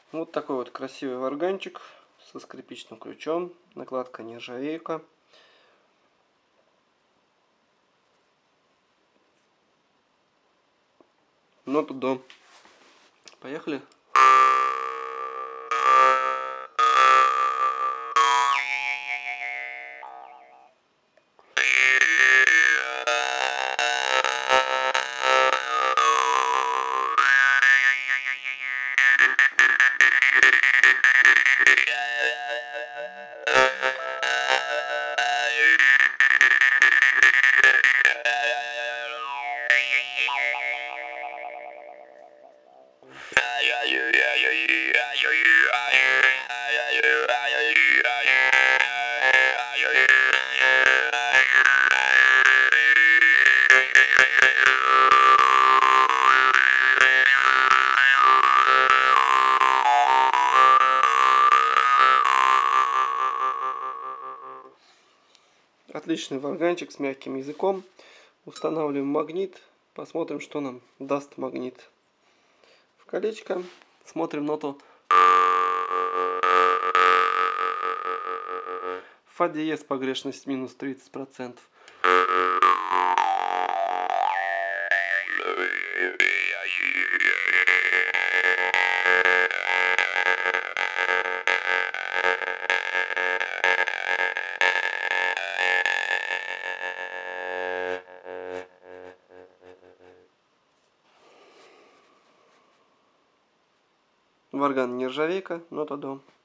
Вот такой вот красивый варганчик со скрипичным ключом, накладка нержавейка. Нота до. Поехали. Отличный варганчик с мягким языком. Устанавливаем магнит. Посмотрим, что нам даст магнит. В колечко. Смотрим ноту. Фа диез, погрешность минус 30%. Варган нержавейка, нота до.